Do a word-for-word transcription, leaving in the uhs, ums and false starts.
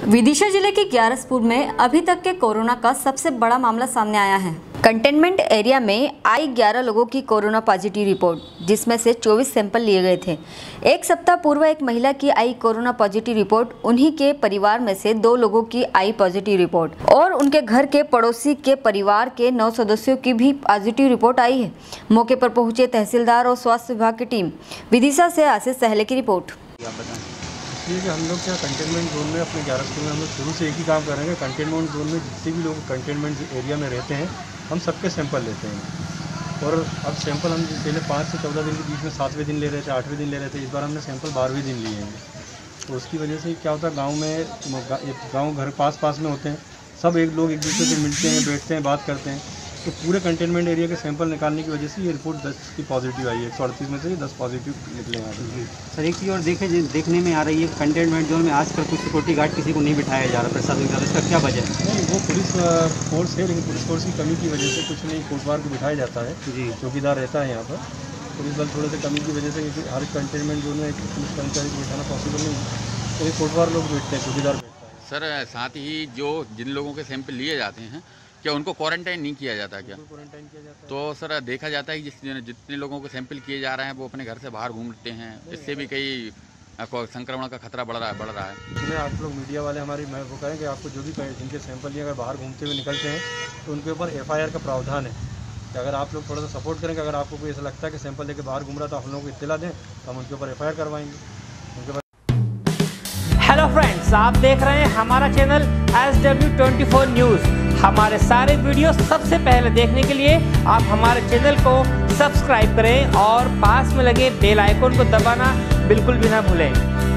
विदिशा जिले के ग्यारसपुर में अभी तक के कोरोना का सबसे बड़ा मामला सामने आया है। कंटेनमेंट एरिया में आई ग्यारह लोगों की कोरोना पॉजिटिव रिपोर्ट, जिसमें से चौबीस सैंपल लिए गए थे। एक सप्ताह पूर्व एक महिला की आई कोरोना पॉजिटिव रिपोर्ट, उन्हीं के परिवार में से दो लोगों की आई पॉजिटिव रिपोर्ट और उनके घर के पड़ोसी के परिवार के नौ सदस्यों की भी पॉजिटिव रिपोर्ट आई है। मौके पर पहुंचे तहसीलदार और स्वास्थ्य विभाग की टीम। विदिशा से आशीष सहले की रिपोर्ट। इसलिए कि हम लोग क्या कंटेनमेंट जोन में अपने ग्यारसपुर में हम लोग शुरू से एक ही काम करेंगे। कंटेनमेंट जोन में जितने भी लोग कंटेनमेंट एरिया में रहते हैं, हम सबके सैंपल लेते हैं। और अब सैंपल हम पहले पाँच से चौदह दिन के बीच में सातवें दिन ले रहे थे, आठवें दिन ले रहे थे। इस बार हमने सैंपल बारहवें दिन लिए हैं। तो उसकी वजह से क्या होता है, गाँव में गाँव घर पास पास में होते हैं, सब एक लोग एक दूसरे से मिलते हैं, बैठते हैं, बात करते हैं। तो पूरे कंटेनमेंट एरिया के सैंपल निकालने की वजह से ये रिपोर्ट दस की पॉजिटिव आई है। एक सौ अड़तीस में से दस पॉजिटिव निकले हैं। जी सर, एक चीज़ और देखे देखने में आ रही है, कंटेनमेंट जोन में आजकल कुछ सिक्योरिटी गार्ड किसी को नहीं बिठाया जा रहा प्रशासन द्वारा, इसका क्या वजह है? नहीं, वो पुलिस फोर्स है, लेकिन पुलिस फोर्स की कमी की वजह से कुछ नहीं कोटवार को बिठाया जाता है। जी, चौकीदार रहता है यहाँ पर। पुलिस बल थोड़े से कमी की वजजह से हर कंटेनमेंट जोन में एक पुलिस कर्मचारी को बिठाना पॉसिबल नहीं है, तो कोटवार लोग बैठते हैं, चौकीदार बैठता है। सर, साथ ही जो जिन लोगों के सैंपल लिए जाते हैं, क्या उनको क्वारंटाइन नहीं किया जाता? क्या क्वारंटाइन किया जाता है? तो सर, देखा जाता है कि जिस जितने लोगों को सैंपल किए जा रहे हैं वो अपने घर से बाहर घूमते हैं, इससे भी कई संक्रमण का खतरा बढ़ रहा है बढ़ रहा है इसलिए आप लोग मीडिया वाले हमारी मैं वो कहें कि आपको जो भी जिनके सैंपल लिए अगर बाहर घूमते हुए निकलते हैं तो उनके ऊपर एफ आई आर का प्रावधान है कि अगर आप लोग थोड़ा सा सपोर्ट करेंगे, अगर आपको कोई ऐसा लगता है कि सैंपल लेके बाहर घूम रहा तो हम लोग को इत्तला दें तो हम उनके ऊपर एफ आई आर करवाएंगे उनके। हेलो फ्रेंड्स, आप देख रहे हैं हमारा channel S W twenty four news. हमारे सारे वीडियो सबसे पहले देखने के लिए आप हमारे चैनल को सब्सक्राइब करें और पास में लगे बेल आइकन को दबाना बिल्कुल भी ना भूलें।